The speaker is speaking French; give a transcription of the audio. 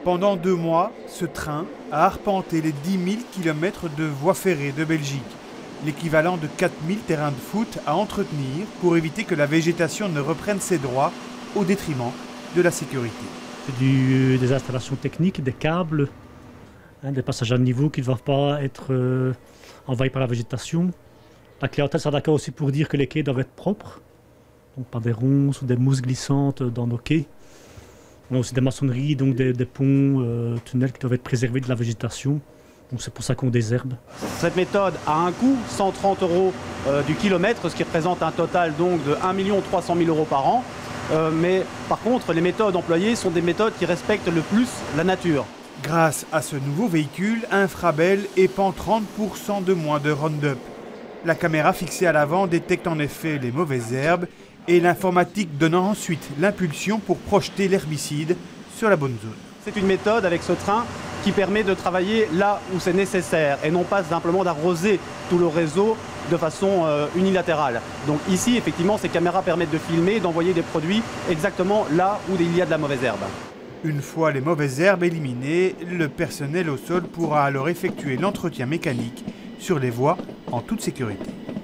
Pendant 2 mois, ce train a arpenté les 10 000 km de voies ferrées de Belgique, l'équivalent de 4 000 terrains de foot à entretenir pour éviter que la végétation ne reprenne ses droits au détriment de la sécurité. C'est des installations techniques, des câbles, des passages à niveau qui ne doivent pas être envahis par la végétation. La clientèle sera d'accord aussi pour dire que les quais doivent être propres, donc pas des ronces ou des mousses glissantes dans nos quais. On a aussi des maçonneries, donc des ponts, tunnels qui doivent être préservés de la végétation. Donc c'est pour ça qu'on désherbe. Cette méthode a un coût, 130 € du kilomètre, ce qui représente un total donc de 1 300 000 € par an. Mais par contre, les méthodes employées sont des méthodes qui respectent le plus la nature. Grâce à ce nouveau véhicule, Infrabel épand 30% de moins de Roundup. La caméra fixée à l'avant détecte en effet les mauvaises herbes et l'informatique donnant ensuite l'impulsion pour projeter l'herbicide sur la bonne zone. C'est une méthode avec ce train qui permet de travailler là où c'est nécessaire et non pas simplement d'arroser tout le réseau de façon unilatérale. Donc ici, effectivement, ces caméras permettent de filmer, d'envoyer des produits exactement là où il y a de la mauvaise herbe. Une fois les mauvaises herbes éliminées, le personnel au sol pourra alors effectuer l'entretien mécanique sur les voies en toute sécurité.